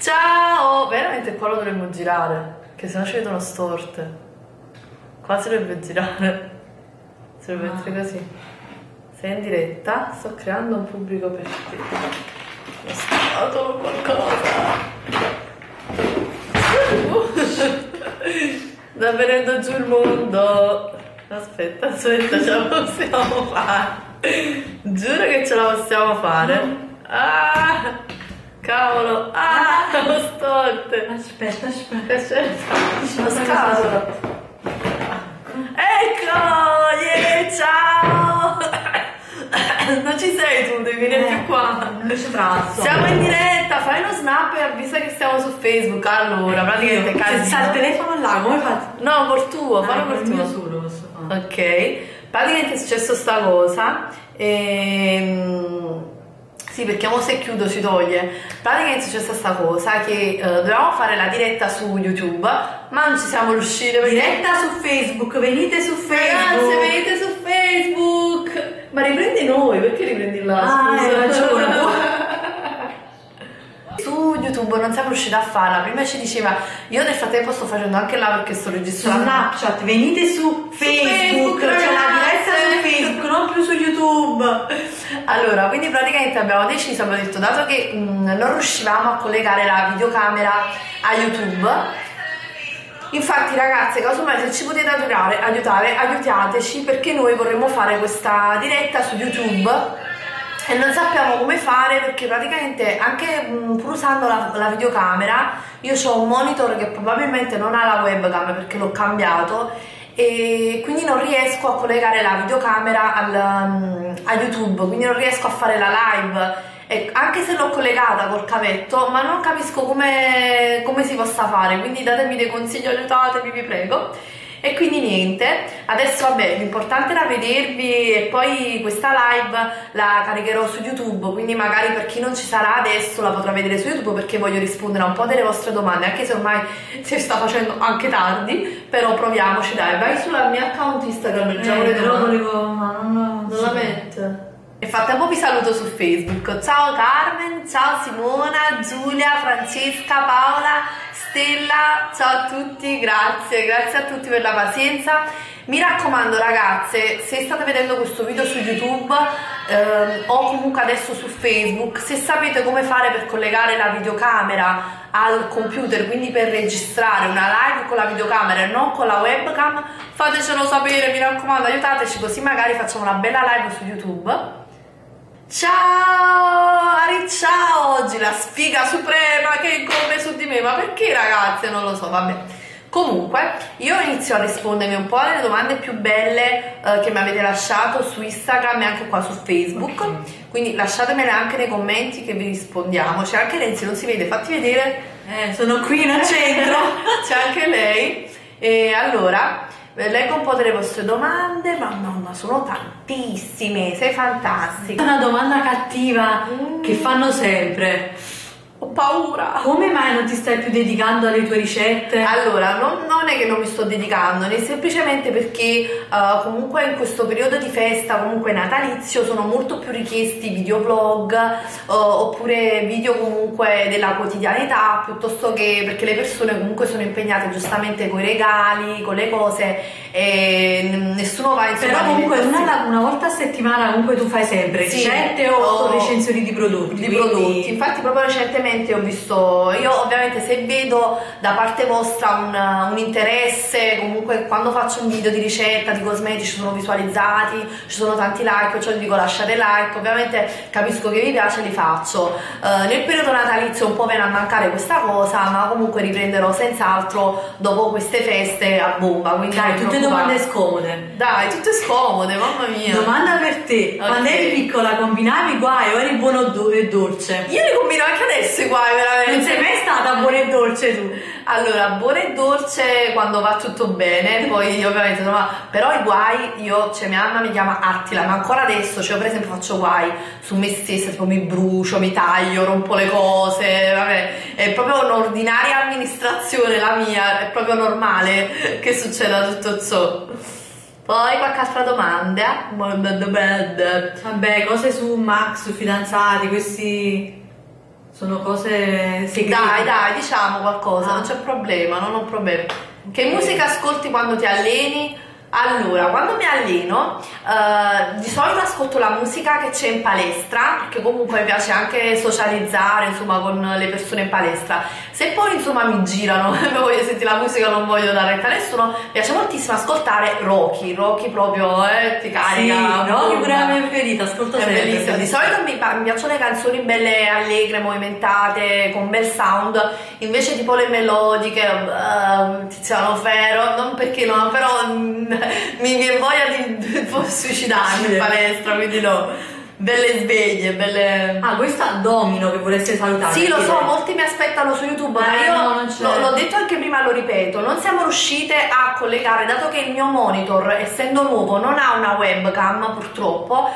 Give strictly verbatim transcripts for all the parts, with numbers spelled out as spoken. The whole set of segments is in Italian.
Ciao! Veramente qua lo dovremmo girare, che sennò ci vedono storte. Qua si dovrebbe girare. Si dovrebbe mettere così. Sei in diretta, sto creando un pubblico per te. Ho sparato qualcosa. Sta venendo giù il mondo. Aspetta, aspetta, ce la possiamo fare. Giuro che ce la possiamo fare. Ah! Cavolo! Ah! Lo storte! Aspetta, aspetta. Aspetta, lo scavolo. Ecco! Yeah, ciao! Non ci sei tu, devi venire eh, più qua. Non ci trazzo. Siamo in diretta, fai uno snap e avvisa che stiamo su Facebook. Allora, praticamente Se sta il telefono là, come fate? No, col tuo, fallo col tuo. Solo posso fare. Ok, praticamente è successo sta cosa. Ehm... Sì, perché mo se chiudo si toglie. Praticamente è successa sta cosa che uh, dovevamo fare la diretta su YouTube, ma non ci siamo riusciti perché... Diretta su Facebook, venite su Facebook. Ragazzi, venite su Facebook. Ma riprendi noi, perché riprendi là? Ah, hai ragione. Su YouTube non siamo riusciti a farla. Prima ci diceva, io nel frattempo sto facendo anche là perché sto Su registrando. Snapchat, venite su Facebook, Facebook, c'è la diretta ragazze. su Facebook, non più su YouTube. Allora, quindi praticamente abbiamo deciso, abbiamo detto, dato che mh, non riuscivamo a collegare la videocamera a YouTube, infatti ragazze, casomai se ci potete aiutare, aiutare, aiutateci, perché noi vorremmo fare questa diretta su YouTube e non sappiamo come fare, perché praticamente anche mh, pur usando la, la videocamera, io ho un monitor che probabilmente non ha la webcam perché l'ho cambiato, e quindi non riesco a collegare la videocamera al, um, a YouTube, quindi non riesco a fare la live, e anche se l'ho collegata col cavetto, ma non capisco come, come si possa fare, quindi datemi dei consigli, aiutatemi, vi prego. E quindi niente, adesso vabbè, l'importante era vedervi, e poi questa live la caricherò su YouTube, quindi magari per chi non ci sarà adesso la potrà vedere su YouTube, perché voglio rispondere a un po' delle vostre domande, anche se ormai si sta facendo anche tardi, però proviamoci, dai. Vai sulla mia account Instagram, leggiamo le Eh, però domande. volevo, ma non, Non la mette. Nel frattempo vi saluto su Facebook. Ciao Carmen, ciao Simona, Giulia, Francesca, Paola, Stella, ciao a tutti, grazie, grazie a tutti per la pazienza. Mi raccomando ragazze, se state vedendo questo video su YouTube ehm, o comunque adesso su Facebook, se sapete come fare per collegare la videocamera al computer, quindi per registrare una live con la videocamera e non con la webcam, fatecelo sapere, mi raccomando, aiutateci, così magari facciamo una bella live su YouTube. Ciao Ari, ciao! Oggi la sfiga suprema che incombe su di me, ma perché ragazze? Non lo so, vabbè. Comunque io inizio a rispondermi un po' alle domande più belle eh, che mi avete lasciato su Instagram e anche qua su Facebook, okay. Quindi lasciatemele anche nei commenti che vi rispondiamo. C'è anche Renzi, non si vede, fatti vedere. Eh, sono qui nel centro. C'è anche lei. E allora leggo un po' delle vostre domande, ma no, ma sono tantissime, sei fantastica. Una domanda cattiva mm. che fanno sempre. Ho paura. Come mai non ti stai più dedicando alle tue ricette? Allora, non, non è che non mi sto dedicando, né semplicemente perché uh, comunque in questo periodo di festa, comunque natalizio, sono molto più richiesti videoblog uh, oppure video comunque della quotidianità, piuttosto che perché le persone comunque sono impegnate giustamente con i regali, con le cose, e nessuno va insomma. Però comunque una, una volta a settimana comunque tu fai sempre sì, ricette o o recensioni di prodotti? Di quindi... prodotti, infatti proprio recentemente ho visto, io ovviamente se vedo da parte vostra un, un interesse, comunque quando faccio un video di ricetta, di cosmetici sono visualizzati, ci sono tanti like, cioè dico lasciate like, ovviamente capisco che vi piace, li faccio. Uh, nel periodo natalizio un po' viene a mancare questa cosa, ma comunque riprenderò senz'altro dopo queste feste a bomba. Quindi dai, tutte domande scomode. Dai, tutte scomode, mamma mia. Domanda per te, okay. Quando eri piccola combinavi guai o eri buono e dolce? Io li combino anche adesso i guai, veramente. Non sei mai stata buona e dolce tu? Allora, buona e dolce quando va tutto bene, poi ovviamente no, però i guai, io, cioè mia mamma mi chiama Attila, ma ancora adesso, cioè io per esempio faccio guai su me stessa, tipo mi brucio, mi taglio, rompo le cose, vabbè, è proprio un'ordinaria amministrazione la mia, è proprio normale che succeda tutto ciò. Poi qualche altra domanda? Vabbè, cose su Max, su fidanzati, questi sono cose segrete. Dai, dai, diciamo qualcosa, Ah. non c'è problema, non ho problemi. Che musica ascolti quando ti alleni? Allora, quando mi alleno, eh, di solito ascolto la musica che c'è in palestra, perché comunque mi piace anche socializzare, insomma, con le persone in palestra. Se poi, insomma, mi girano, mi voglio sentire la musica, non voglio dare retta a nessuno, mi piace moltissimo ascoltare Rocky, Rocky proprio, eh, ti carica. Sì, Rocky boom. pure la mia preferita, ascolto È sempre. bellissimo. Di solito mi, pa- mi piacciono le canzoni belle allegre, movimentate, con bel sound, invece tipo le melodiche, uh, Tiziano Ferro, non perché no, però mm, mi viene voglia di, di suicidarmi in palestra, quindi no. Belle sveglie, belle... Ah, questa Domino che vorreste salutare. Sì, lo so, chiede. molti mi aspettano su YouTube, Eh, ma io no, non c'è. lo- l'ho detto anche prima, lo ripeto, non siamo riuscite a collegare, dato che il mio monitor, essendo nuovo, non ha una webcam purtroppo,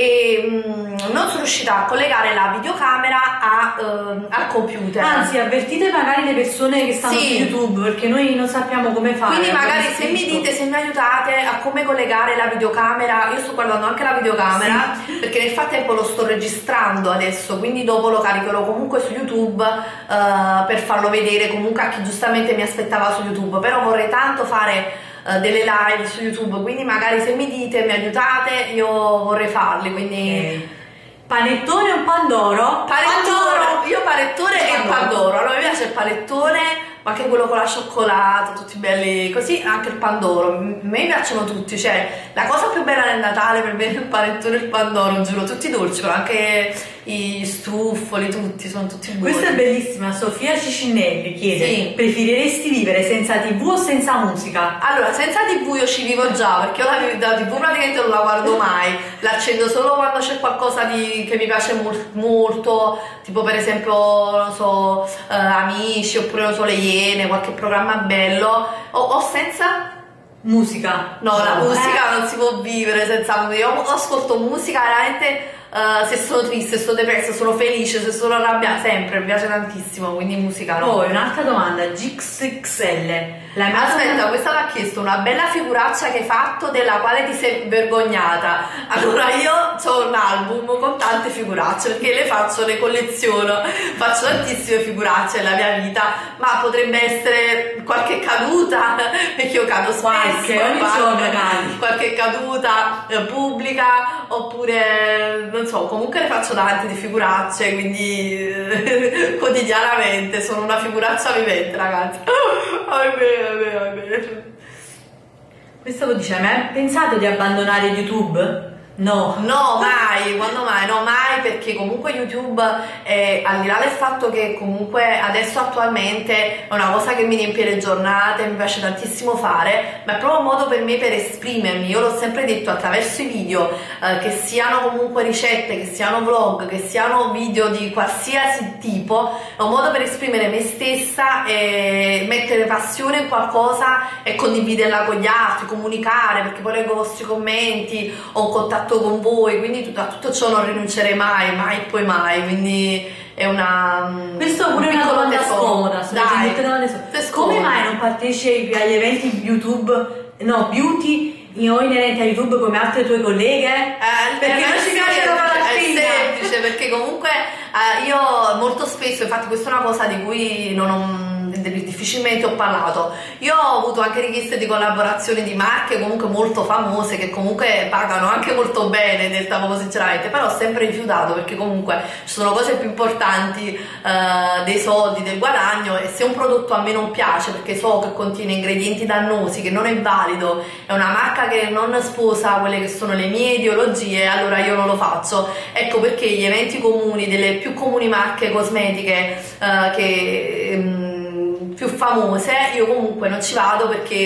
e mm, non sono riuscita a collegare la videocamera a, ehm, al computer. Anzi, avvertite magari le persone che stanno Sì. su YouTube, perché noi non sappiamo come fare. Quindi magari abbiamo se mi scritto. dite, se mi aiutate a come collegare la videocamera, io sto guardando anche la videocamera, perché nel frattempo lo sto registrando adesso, quindi dopo lo caricherò comunque su YouTube eh, per farlo vedere comunque a chi giustamente mi aspettava su YouTube, però vorrei tanto fare eh, delle live su YouTube, quindi magari se mi dite, mi aiutate, io vorrei farli, quindi... Ok. Panettone o Pandoro? Panettone, io panettone e Pandoro. pandoro. Allora mi piace il panettone, ma anche quello con la cioccolata, tutti belli così, anche il pandoro. M- A me piacciono tutti, cioè la cosa più bella del Natale per me è il panettone e il pandoro, giuro, tutti dolci, però anche i struffoli, tutti, sono tutti buoni. Questa è bellissima, Sofia Cicinelli chiede: Sì. preferiresti vivere senza tivù o senza musica? Allora, senza tivù io ci vivo già, perché io la, la tivù praticamente non la guardo mai, l'accendo solo quando c'è qualcosa di, che mi piace mol- molto, tipo per esempio, non so, eh, Amici, oppure non so, Le Iene, qualche programma bello, o, o senza... Musica. No, la Eh. musica non si può vivere senza musica, io ascolto musica veramente... eh, se sono triste, se sono depressa, sono felice, se sono arrabbiata, sempre, mi piace tantissimo, quindi musica no. Poi un'altra domanda, Gix X L. La mia Aspetta, questa l'ha chiesto, una bella figuraccia che hai fatto della quale ti sei vergognata. Allora io ho un album con tante figuracce perché le faccio, le colleziono, faccio tantissime figuracce nella mia vita, ma potrebbe essere qualche caduta, perché io cado spesso, Qualche, ogni qualche- giorno cadi. qualche caduta eh, pubblica, oppure non so, comunque ne faccio tante di figuracce, quindi eh, quotidianamente sono una figuraccia vivente, ragazzi. Ahimè, ahimè, ahimè. Questo lo dice: ma hai pensato di abbandonare YouTube? No. No, mai, quando mai? No, mai, perché comunque YouTube, eh, al di là del fatto che comunque adesso attualmente è una cosa che mi riempie le giornate, mi piace tantissimo fare, ma è proprio un modo per me per esprimermi. Io l'ho sempre detto, attraverso i video, eh, che siano comunque ricette, che siano vlog, che siano video di qualsiasi tipo, è un modo per esprimere me stessa e mettere passione in qualcosa e condividerla con gli altri, comunicare, perché poi leggo i vostri commenti, ho un contatto con voi, quindi tutto, a tutto ciò non rinuncerei mai, mai e poi mai, quindi è una... Questo pure un è una piccolo domanda tesoro. scomoda. sto Dai, leggendo tutte domande scomode. te Come scomodi. mai non partecipi agli eventi YouTube, no, beauty o inerenti a YouTube come altre tue colleghe? Eh, Perché è non ci piace la semplice, paraffina. è semplice, perché comunque eh, io molto spesso, infatti questa è una cosa di cui non ho, difficilmente ho parlato, io ho avuto anche richieste di collaborazioni di marche comunque molto famose che comunque pagano anche molto bene, detta proprio sinceramente, però ho sempre rifiutato perché comunque ci sono cose più importanti eh, dei soldi, del guadagno, e se un prodotto a me non piace perché so che contiene ingredienti dannosi, che non è valido, è una marca che non sposa quelle che sono le mie ideologie, allora io non lo faccio. Ecco perché gli eventi comuni delle più comuni marche cosmetiche eh, che ehm, più famose io comunque non ci vado perché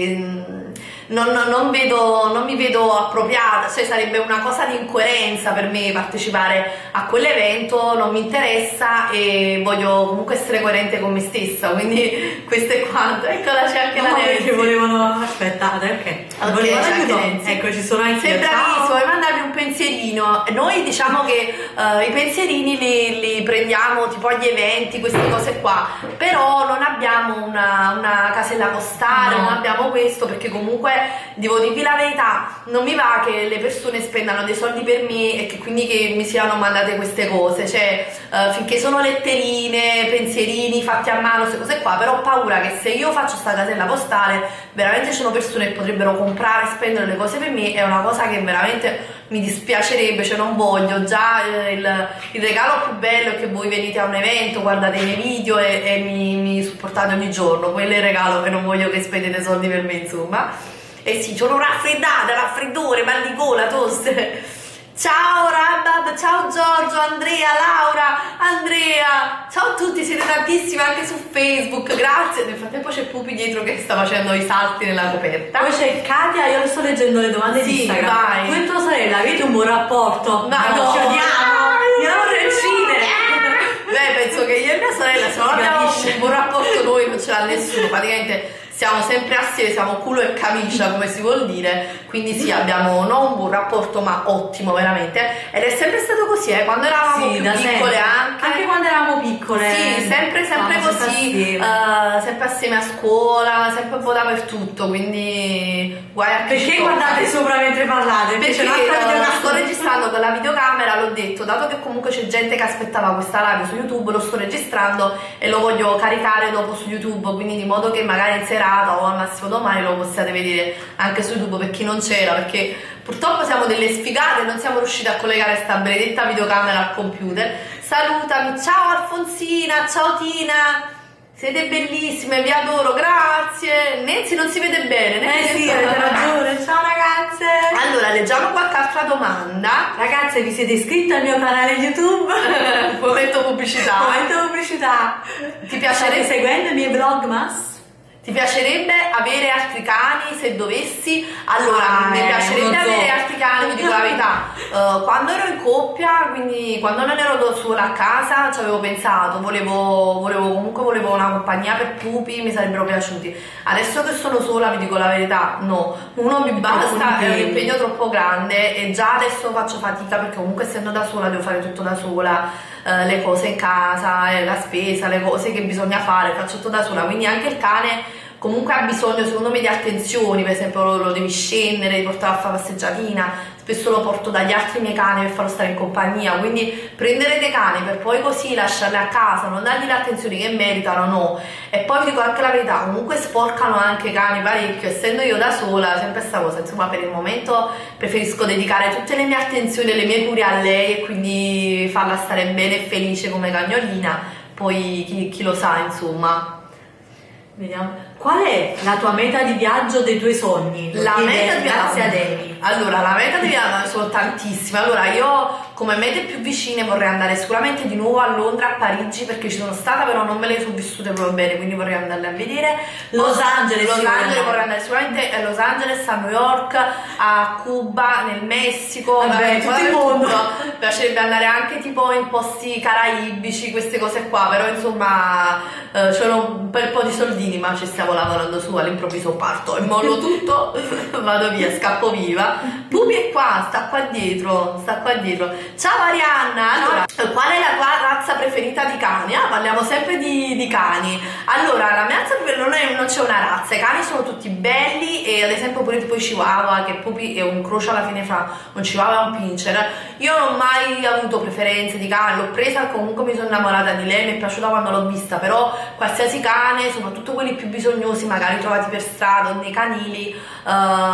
ehm, non, non, vedo, non mi vedo appropriata, cioè sarebbe una cosa di incoerenza per me partecipare a quell'evento, non mi interessa e voglio comunque essere coerente con me stessa, quindi questo è quanto. Eccola, c'è anche No, la perché Nancy. volevano, aspettate, ok, Ok, volevano c'è anche aiuto. Nancy. Ecco, ci sono anche Sei io. bravissimo, Ciao. vuoi mandarmi un pensierino? Noi diciamo che eh, i pensierini li, li prendiamo tipo agli eventi, queste cose qua, però però non abbiamo una, una casella postale, No. non abbiamo questo, perché comunque devo dirvi la verità, non mi va che le persone spendano dei soldi per me e che quindi che mi siano mandate queste cose, cioè eh, finché sono letterine, pensierini fatti a mano, queste cose qua, però ho paura che se io faccio sta casella postale veramente ci sono persone che potrebbero comprare e spendere le cose per me, è una cosa che veramente mi dispiacerebbe, cioè non voglio. Già eh, il, il regalo più bello è che voi venite a un evento, guardate i miei video e, e mi, mi supportate ogni giorno, quello è il regalo, che non voglio che spendete soldi per me, insomma. E sì, sono raffreddata, raffreddore, mal di gola, toste. Ciao Rabab, ciao Giorgio, Andrea, Laura, Andrea, ciao a tutti, siete tantissimi anche su Facebook, grazie. Nel frattempo c'è Pupi dietro che sta facendo i salti nella coperta. Poi c'è Katia, io sto leggendo le domande Sì, di Instagram. vai. Tu e tua sorella avete un buon rapporto? Ma no, no. ci odiamo! Io non vorrei uccidere! Beh, penso che io e mia sorella, se non Si abbiamo capisce. un buon rapporto noi, non ce l'ha nessuno, praticamente siamo sempre assieme, siamo culo e camicia, come si vuol dire, quindi sì, abbiamo non un buon rapporto ma ottimo veramente, ed è sempre stato così, eh, quando eravamo Sì, più da piccole sempre. anche. Anche quando eravamo piccole. Sì, sempre, sempre stavamo così, assieme. eh, sempre assieme a scuola, sempre un po' dappertutto, quindi guai a chi Perché ci tocca. guardate sopra mentre parlate? Perché c'è un'altra eh, videocamera. sto registrando con la videocamera, l'ho detto, dato che comunque c'è gente che aspettava questa live su YouTube, lo sto registrando e lo voglio caricare dopo su YouTube, quindi di modo che magari in serata o al massimo domani lo possiate vedere anche su YouTube per chi non c'era, perché purtroppo siamo delle sfigate e non siamo riusciti a collegare sta benedetta videocamera al computer. Salutami, ciao Alfonsina, ciao Tina, siete bellissime, vi adoro, grazie. Nancy non si vede bene, Eh Nancy sì, sta- avete ragione. Ciao ragazze! Allora, leggiamo qualche altra domanda. Ragazze, vi siete iscritti al mio canale YouTube? Momento pubblicità. Momento pubblicità. Ti State piacerebbe, seguendo i miei vlogmas? ti piacerebbe avere altri cani se dovessi? Allora, Ah, mi eh, piacerebbe uno zoo. avere altri cani, vi dico la verità. Eh, quando ero in coppia, quindi quando non ero da sola a casa, ci avevo pensato, volevo, volevo comunque volevo una compagnia per Pupi, mi sarebbero piaciuti. Adesso che sono sola, vi dico la verità, no. Uno mi basta, è un impegno troppo grande e già adesso faccio fatica perché comunque essendo da sola devo fare tutto da sola. Uh, le cose in casa, eh, la spesa, le cose che bisogna fare, faccio tutto da sola, quindi anche il cane comunque ha bisogno secondo me di attenzioni, per esempio lo, lo devi scendere, devi portare a fare passeggiatina, spesso lo porto dagli altri miei cani per farlo stare in compagnia, quindi prendere dei cani per poi così lasciarli a casa, non dargli le attenzioni che meritano, no. E poi vi dico anche la verità, comunque sporcano anche i cani parecchio, essendo io da sola, sempre sta cosa, insomma per il momento preferisco dedicare tutte le mie attenzioni e le mie cure a lei e quindi farla stare bene e felice come cagnolina, poi chi, chi lo sa, insomma. Vediamo. Qual è la tua meta di viaggio dei tuoi sogni? La Chiede meta di Grazia viaggio. Devi. Allora, la meta di viaggio sono tantissime. Allora, io come mete più vicine vorrei andare sicuramente di nuovo a Londra, a Parigi, perché ci sono stata, però non me le sono vissute proprio bene, quindi vorrei andarle a vedere. Los Poi- Angeles, Los sì, vorrei Angeles andare. vorrei andare sicuramente a Los Angeles, a New York, a Cuba, nel Messico, Vabbè, vabbè, tutto vabbè, il mondo. tutto. Mi piacerebbe andare anche tipo in posti caraibici, queste cose qua, però insomma eh, c'ho un bel po' di soldini, ma ci stiamo lavorando su, all'improvviso parto e mollo tutto, vado via, scappo viva. Pupi è qua, sta qua dietro, sta qua dietro. Ciao Arianna, allora, qual è la tua razza preferita di cani? Ah, parliamo sempre di, di cani. Allora, la mia razza preferita non, è- non c'è una razza, i cani sono tutti belli e ad esempio pure tipo i Chihuahua, che Pupi è un croce alla fine fra un Chihuahua e un Pinscher. Io non ho mai avuto preferenze di cane, l'ho presa e comunque mi sono innamorata di lei, mi è piaciuta quando l'ho vista, però qualsiasi cane, soprattutto quelli più bisognosi, magari trovati per strada o nei canili, eh,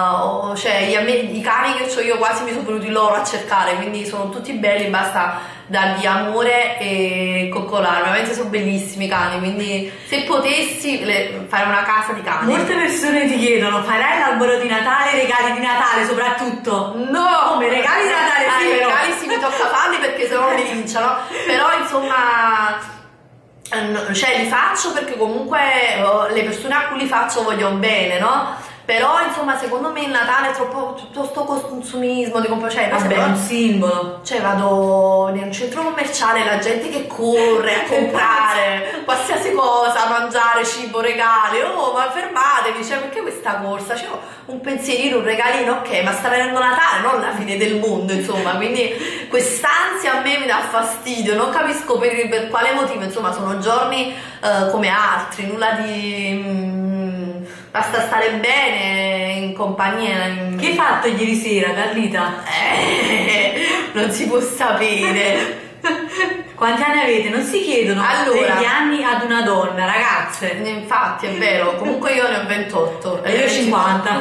o- cioè i, a me- i cani che ho io quasi mi sono venuti loro a cercare, quindi sono tutti belli, basta dargli amore e coccolare, veramente sono bellissimi i cani, quindi se potessi le- fare una casa di cani. Molte persone ti chiedono, farai l'albero di Natale, regali di Natale soprattutto? No! Come regali di Natale, Ah, sì, i però. regali sì, mi tocca farli perché sennò mi linciano, però insomma eh, no, cioè li faccio perché comunque oh, le persone a cui li faccio vogliono bene, no? però insomma secondo me il Natale è troppo tutto sto consumismo di comp- cioè, Vabbè, è un simbolo. Cioè vado in un centro commerciale, la gente che corre a comprare qualsiasi cosa, mangiare, cibo, regali, oh ma fermatevi, cioè perché questa corsa? Cioè, un pensierino, un regalino, ok, ma sta venendo Natale, non la fine del mondo, insomma, quindi quest'ansia a me mi dà fastidio, non capisco per, per quale motivo, insomma sono giorni uh, come altri, nulla di... Mm, basta stare bene in compagnia. In... Che hai fatto ieri sera, Carlita? Eh, non si può sapere. Quanti anni avete? Non si chiedono allora, degli anni ad una donna, ragazze. Infatti è vero, comunque io ne ho ventotto e io ho cinquanta.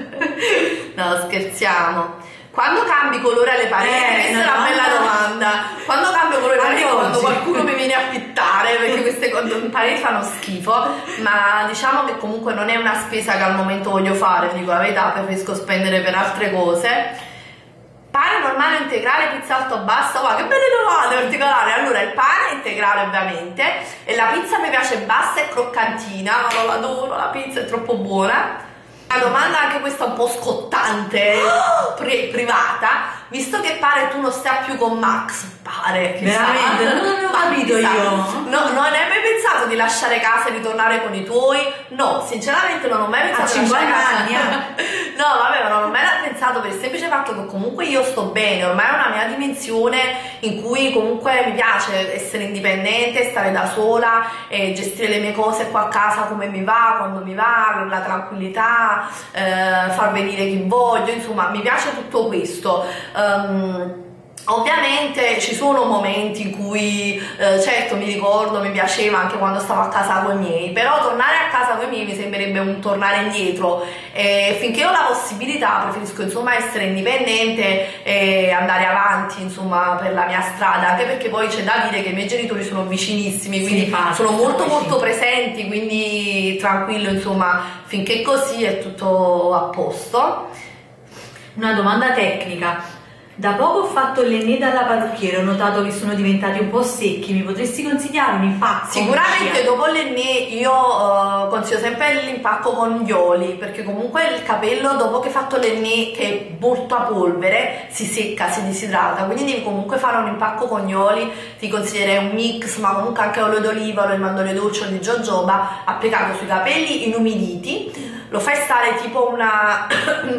No, scherziamo. Quando cambi colore alle pareti? Eh, questa no, è una bella no. domanda. Quando cambio colore alle pareti? Quando qualcuno mi viene a pittare, perché queste pareti fanno schifo, ma diciamo che comunque non è una spesa che al momento voglio fare, vi dico la verità, preferisco spendere per altre cose. Pane normale o integrale, pizza alto o bassa? Wow, che belle domande particolari. Allora, il pane è integrale ovviamente e la pizza mi piace bassa e croccantina, ma non l'adoro, la pizza è troppo buona. Una domanda anche questa un po' scottante, pri privata, visto che pare tu non stia più con Max, pare che veramente sa, non ho capito io. No, non hai mai pensato di lasciare casa e ritornare con i tuoi? No, sinceramente non ho mai pensato a cinquanta anni. No, vabbè, non ho mai pensato per il semplice fatto che comunque io sto bene, ormai è una mia dimensione in cui comunque mi piace essere indipendente, stare da sola e gestire le mie cose qua a casa come mi va, quando mi va, avere la tranquillità, eh, far venire chi voglio, insomma mi piace tutto questo. Um, Ovviamente ci sono momenti in cui eh, certo mi ricordo, mi piaceva anche quando stavo a casa con i miei, però tornare a casa con i miei mi sembrerebbe un tornare indietro e finché ho la possibilità preferisco insomma essere indipendente e andare avanti insomma per la mia strada, anche perché poi c'è da dire che i miei genitori sono vicinissimi, quindi sì, sono molto vicini. molto presenti, quindi tranquillo insomma, finché così è tutto a posto. Una domanda tecnica. Da poco ho fatto l'enne dalla parrucchiera, ho notato che sono diventati un po' secchi, mi potresti consigliare un impacco? Sicuramente dopo l'enne io uh, consiglio sempre l'impacco con gli oli, perché comunque il capello dopo che hai fatto l'enne, che è molto a polvere, si secca, si disidrata, quindi devi comunque fare un impacco con gli oli. Ti consiglierei un mix, ma comunque anche olio d'oliva, olio di mandorle dolci o di jojoba applicato sui capelli inumiditi, lo fai stare tipo una...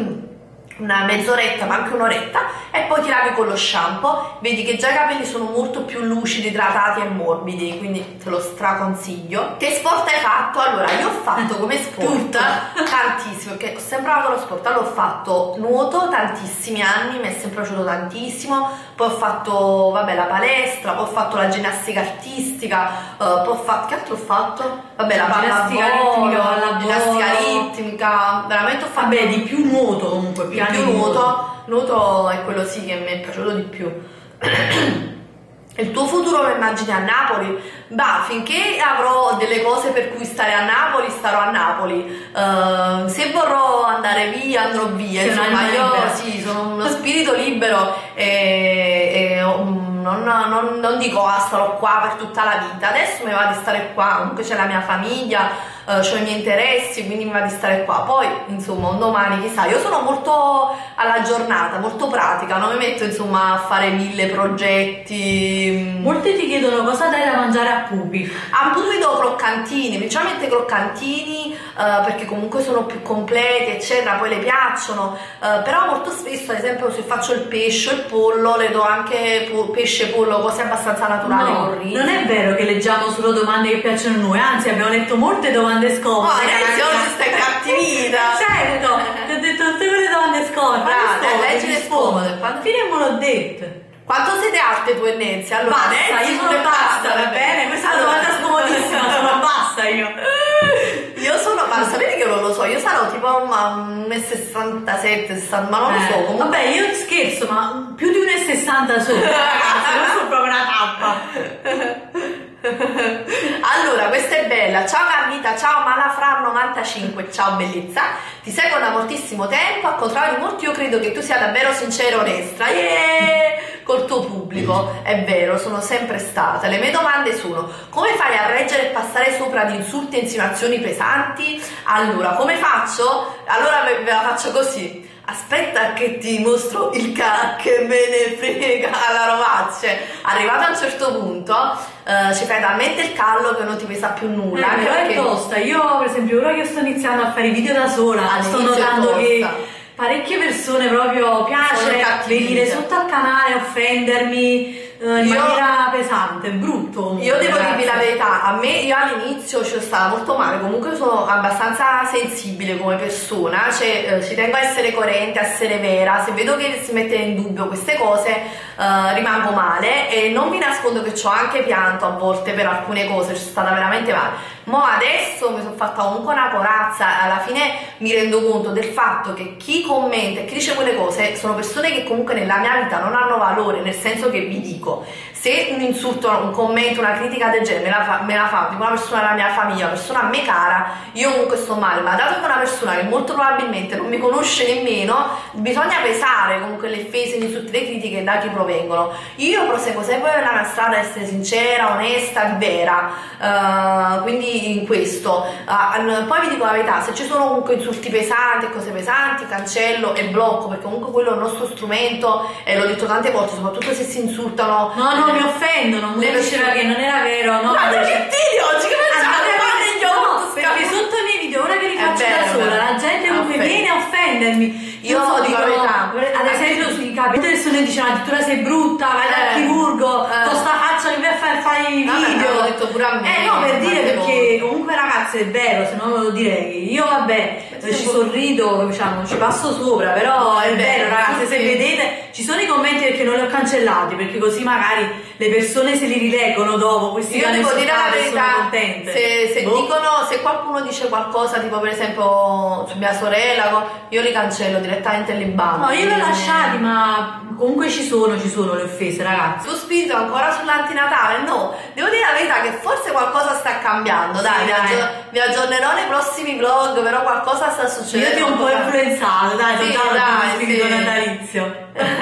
una mezz'oretta ma anche un'oretta e poi ti lavi con lo shampoo, vedi che già i capelli sono molto più lucidi, idratati e morbidi, quindi te lo straconsiglio. Che sport hai fatto? Allora io ho fatto come sport tantissimo, perché ho sempre amato lo sport. Allora ho fatto nuoto tantissimi anni, mi è sempre piaciuto tantissimo, poi ho fatto vabbè la palestra, poi ho fatto la ginnastica artistica, uh, poi ho fatto, che altro ho fatto? Vabbè la ginnastica ritmica, la ginnastica ritmica, veramente ho fatto vabbè di più nuoto comunque, più più nuoto, nuoto è quello sì che mi è piaciuto di più. Il tuo futuro lo immagini a Napoli? Bah, finché avrò delle cose per cui stare a Napoli, starò a Napoli. Uh, se vorrò andare via, andrò via. Insomma, io sì, sono uno spirito libero e, e um, non, non, non dico ah, starò qua per tutta la vita. Adesso mi va di stare qua, comunque c'è la mia famiglia, Uh, ho i miei interessi, quindi mi va di stare qua. Poi insomma un domani chissà, io sono molto alla giornata, molto pratica, non mi metto insomma a fare mille progetti. Molte ti chiedono cosa dai da mangiare a Pupi. A Pupi do croccantini, principalmente croccantini uh, perché comunque sono più completi eccetera, poi le piacciono, uh, però molto spesso ad esempio se faccio il pesce o il pollo le do anche pesce, pollo, cose abbastanza naturali. No, non è vero che leggiamo solo domande che piacciono a noi, anzi abbiamo letto molte domande scomode. Oh, adesso oggi stai cattivita. Certo, ti ho detto tutte quelle domande scomode. Brava, leggi le scomode. Quando fine me l'ho detto. Quanto siete alte tu e Nancy? Allora, basta, Nancy, io sono bassa, va bene? Questa è una domanda scomodissima, sono bassa io. Io sono, ma sapete che io non lo so, io sarò tipo un uno e sessantasette, sessanta, ma non lo so. Eh, Comunque... Vabbè, io scherzo, ma più di uno e sessanta sono, ragazzi, non sono proprio una tappa. Allora, questa è bella. Ciao Carlita, ciao Malafra novantacinque, ciao bellezza. Ti seguo da moltissimo tempo, al contrario di molti io credo che tu sia davvero sincera e onesta. Yeah! Col tuo pubblico, è vero, sono sempre stata. Le mie domande sono: come fai a reggere e passare sopra addirittura di insulti e insinuazioni pesanti. Allora, come faccio? Allora ve, ve la faccio così. Aspetta che ti mostro il ca che me ne frega alla rovacce. Arrivato a un certo punto uh, ci fai talmente il callo che non ti pesa più nulla. Eh, però perché... è tosta. Io per esempio ora che sto iniziando a fare i video da sola sto notando che parecchie persone proprio piace venire sotto al canale a offendermi in io, maniera pesante, brutto. Io devo dirvi la verità, a me io all'inizio ci stavo molto male, comunque sono abbastanza sensibile come persona, cioè eh, ci tengo a essere coerente, a essere vera, se vedo che si mette in dubbio queste cose eh, rimango male e non vi nascondo che ci ho anche pianto a volte per alcune cose, ci sono stata veramente male. Ma adesso mi sono fatta comunque una corazza, alla fine mi rendo conto del fatto che chi commenta e chi dice quelle cose sono persone che comunque nella mia vita non hanno valore, nel senso che vi dico, se un insulto, un commento, una critica del genere me la fa, me la fa una persona della mia famiglia, una persona a me cara, io comunque sto male, ma dato che è una persona che molto probabilmente non mi conosce nemmeno, bisogna pesare comunque le offese, gli insulti, le critiche da chi provengono. Io proseguo sempre per la strada, essere sincera, onesta, vera, uh, quindi in questo uh, poi vi dico la verità, se ci sono comunque insulti pesanti e cose pesanti cancello e blocco, perché comunque quello è il nostro strumento e l'ho detto tante volte, soprattutto se si insultano. No, no, mi offendono, mi diceva che non era vero, no? Ma che video oggi che facciamo? No, perché sotto i miei video, ora che li faccio da sola, la gente comunque viene a offendermi. Io so, dico dicono, la verità, ad esempio sui capi, le persone dicono addirittura sei brutta, vai dal chirurgo, con sta faccia che vai a fare, fare i video. L'ho detto pure a me. Eh no, per dire, perché comunque ragazzi è vero, se no lo direi. Io vabbè, ci sorrido, diciamo, ci passo sopra, però è vero ragazzi, se vedete, ci sono i commenti perché non li ho cancellati, perché così magari le persone se li rileggono dopo, questi io devo dire la verità, se, se boh. dicono, se qualcuno dice qualcosa tipo per esempio su mia sorella, io li cancello direttamente e li banno. No, io li ho lasciati, ma comunque ci sono, ci sono le offese ragazzi. Su spirito ancora sull'antinatale? No, devo dire la verità che forse qualcosa sta cambiando, dai, sì, vi, dai. Aggi vi aggiornerò nei prossimi vlog, però qualcosa sta succedendo. Io ti ho un po' influenzato, dai, sì, dai, dai, spirito sì. natalizio.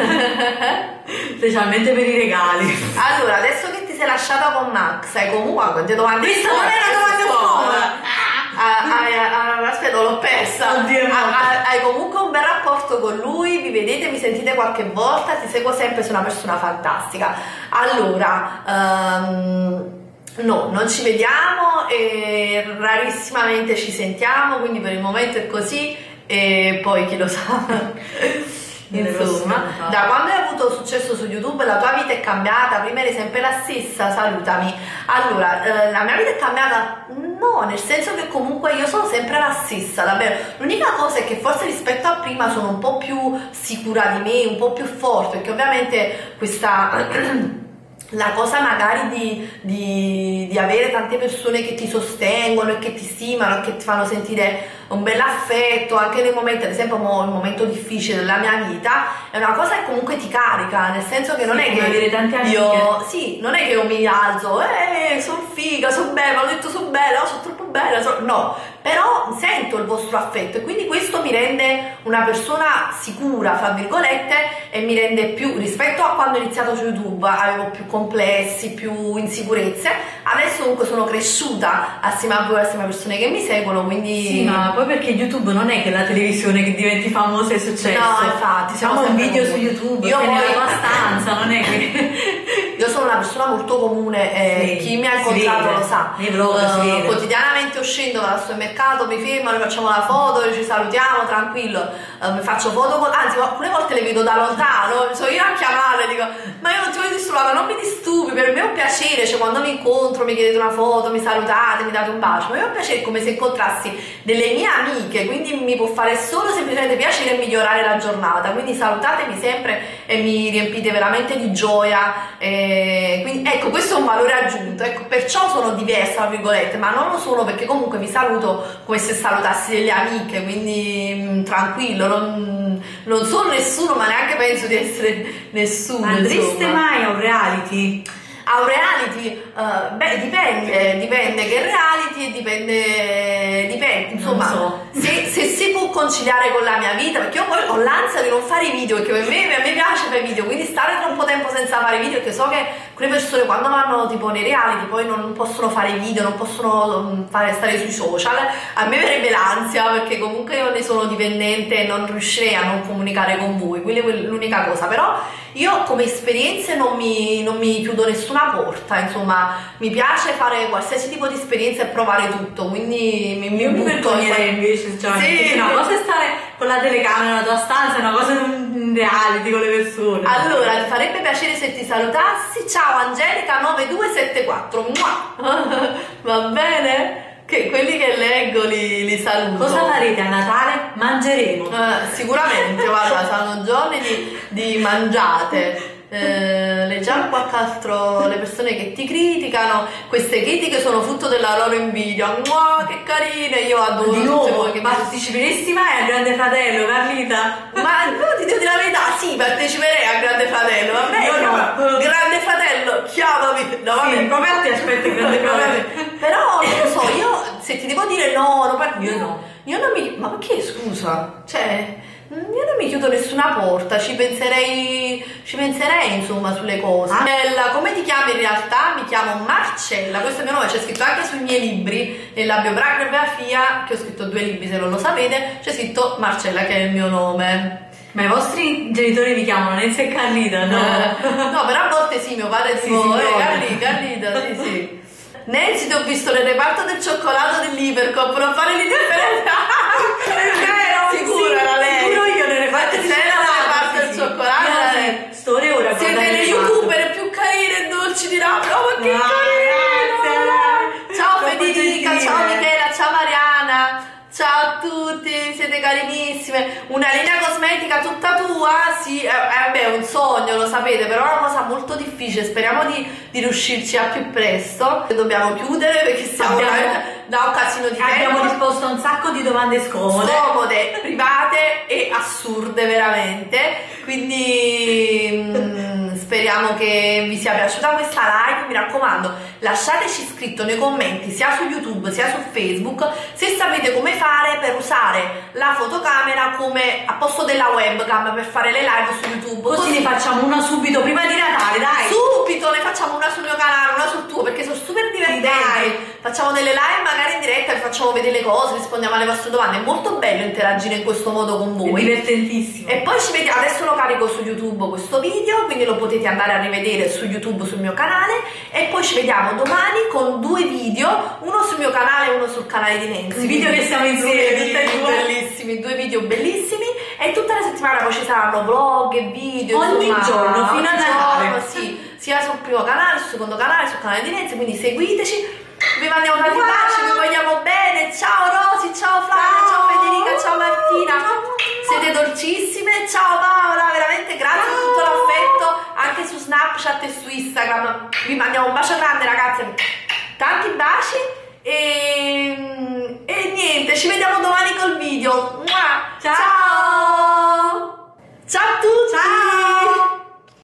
Specialmente per i regali. Allora, adesso che ti sei lasciata con Max, hai comunque quante domande? Questa non è una domanda scomoda. Ah, ah, aspetta, l'ho persa. Oddio, ah, hai comunque un bel rapporto con lui, vi vedete, vi sentite qualche volta, ti seguo sempre, sei una persona fantastica. Allora, um, no, non ci vediamo e rarissimamente ci sentiamo, quindi per il momento è così e poi chi lo sa. Insomma, da quando hai avuto successo su YouTube la tua vita è cambiata? Prima eri sempre la stessa, salutami. Allora, eh, la mia vita è cambiata? No, nel senso che comunque io sono sempre la stessa, davvero. L'unica cosa è che forse rispetto a prima sono un po' più sicura di me, un po' più forte, perché ovviamente questa... la cosa magari di, di, di avere tante persone che ti sostengono e che ti stimano e che ti fanno sentire un bel affetto anche nei momenti, ad esempio mo, il momento difficile della mia vita, è una cosa che comunque ti carica, nel senso che non sì, è che avere tante amiche. io sì, non è che io mi alzo eh, sono figa, sono bella, ho detto sono bella, oh, sono troppo bella, so... no, però sento il vostro affetto e quindi questo mi rende una persona sicura, fra virgolette, e mi rende più, rispetto a quando ho iniziato su YouTube avevo più complessi, più insicurezze, adesso comunque sono cresciuta assieme a voi, assieme a persone che mi seguono, quindi... Sì, ma poi perché YouTube non è che la televisione che diventi famosa è successo. No, infatti, siamo un video su YouTube, io poi abbastanza, non è che... Io sono una persona molto comune e sì, chi mi ha incontrato lo sa. Nei vlog uh, si vede. Quotidianamente uscendo dal supermercato mi fermano, facciamo la foto, ci salutiamo, tranquillo, uh, mi faccio foto con... anzi alcune volte le vedo da lontano, sono io a chiamarle, dico ma io non ti voglio disturbare, non mi disturbi, per me è un piacere, cioè quando mi incontro mi chiedete una foto, mi salutate, mi date un bacio, ma è un piacere come se incontrassi delle mie amiche, quindi mi può fare solo semplicemente piacere migliorare la giornata, quindi salutatemi sempre e mi riempite veramente di gioia, e quindi ecco, questo è un valore aggiunto, ecco, perciò sono diversa tra virgolette, ma non lo sono perché comunque vi saluto come se salutassi delle amiche, quindi mh, tranquillo, non, non sono nessuno, ma neanche penso di essere nessuno. Andreste mai a un reality? A un reality? Uh, beh, dipende, dipende che reality e dipende, dipende Vabbè, insomma, so. se, se si può conciliare con la mia vita, perché io poi ho l'ansia di non fare i video, perché a me, a me piace fare video, quindi stare troppo tempo senza fare video, perché so che alcune persone quando vanno tipo nei reality poi non possono fare i video, non possono fare, stare sui social, a me verrebbe l'ansia, perché comunque io ne sono dipendente e non riuscirei a non comunicare con voi, quella è l'unica cosa. Però io come esperienze non mi, non mi chiudo nessuna porta, insomma mi piace fare qualsiasi tipo di esperienza e provare tutto, quindi mi, mi Io mi butto vergognerei invece, cioè, sì, una cosa è stare con la telecamera nella tua stanza, una cosa in un reality con le persone. Allora, ti farebbe piacere se ti salutassi? Ciao Angelica nove due sette quattro. Va bene? Che quelli che leggo li, li saluto. Cosa farete a Natale? Mangeremo. Uh, sicuramente, guarda, saranno giorni di, di mangiate. Eh, leggiamo qualche altro, le persone che ti criticano, queste critiche sono frutto della loro invidia. Mua, che carine, io adoro di tutte nuovo, voi che parteciperesti mai al Grande Fratello, Carlita? ma no, ti devo dire la verità, sì, parteciperei al Grande Fratello, vabbè, Io no. Grande Fratello, chiamami, no, vabbè, Sì, come a te aspetta il Grande Fratello. però non lo so, io se ti devo dire no, no, per- Io no. io non mi, ma perché scusa, cioè io non mi chiudo nessuna porta, ci penserei, ci penserei insomma sulle cose. Ah. Bella, come ti chiami in realtà? Mi chiamo Marcella, questo è il mio nome, c'è scritto anche sui miei libri, nella biografia, che ho scritto due libri se non lo sapete, c'è scritto Marcella che è il mio nome. Ma i vostri genitori vi chiamano Nancy e Carlita, no? Eh, no, però a volte sì, mio padre Sì, tipo, sì, eh, no. Carli, Carlita, sì, sì. Nancy, ti ho visto nel reparto del cioccolato dell'Ipercop, non fare l'indifferenza. È vero, sicuro sì, era lei. sicuro io nel reparto Sei del nel reparto del sì. cioccolato, Io era sì, lei. sto ore ora a Siete guardare le il youtuber più carine e dolci di Napoli. Oh, ma che Ah, carino! grazie. Ciao Troppo Federica, gentile. ciao Michela, ciao Mariana. Ciao a tutti, siete carinissime. Una linea cosmetica tutta tua? Sì, eh, eh, beh, è un sogno, lo sapete, però è una cosa molto difficile. Speriamo di, di riuscirci al più presto. Dobbiamo chiudere perché stiamo Abbiamo- veramente da un casino di Abbiamo tempo. risposto a un sacco di domande scomode. Scomode, private e assurde veramente. Quindi mm, speriamo che vi sia piaciuta questa live. Mi raccomando, lasciateci scritto nei commenti sia su YouTube sia su Facebook se sapete come fare per usare la fotocamera come a posto della webcam per fare le live su YouTube. Così ne facciamo una subito prima di Natale, dai. Subito ne facciamo una sul mio canale, una sul tuo, perché sono super divertenti. Dai. Facciamo delle live magari in diretta e facciamo vedere le cose, rispondiamo alle vostre domande. È molto bello interagire in questo modo con È voi. divertentissimo. E poi ci vediamo, adesso lo carico su YouTube questo video, quindi lo potete andare a rivedere su YouTube sul mio canale. E poi ci vediamo domani con due video, uno sul mio canale e uno sul canale di Nancy. I video che siamo insieme, tutte e due. Bellissimi, due video bellissimi. E tutta la settimana poi ci saranno vlog e video. Ogni insomma, giorno, fino a ogni Natale. giorno, sì, sia sul primo canale, sul secondo canale, sul canale di Nancy, quindi seguiteci. Vi mandiamo tanti Wow. baci, vi vogliamo bene. Ciao Rosy, ciao Flavia, ciao, ciao Federica, ciao Martina. Siete dolcissime. Ciao Paola, veramente grazie per tutto l'affetto anche su Snapchat e su Instagram. Vi mandiamo un bacio grande ragazze. Tanti baci e, e niente, ci vediamo domani col video.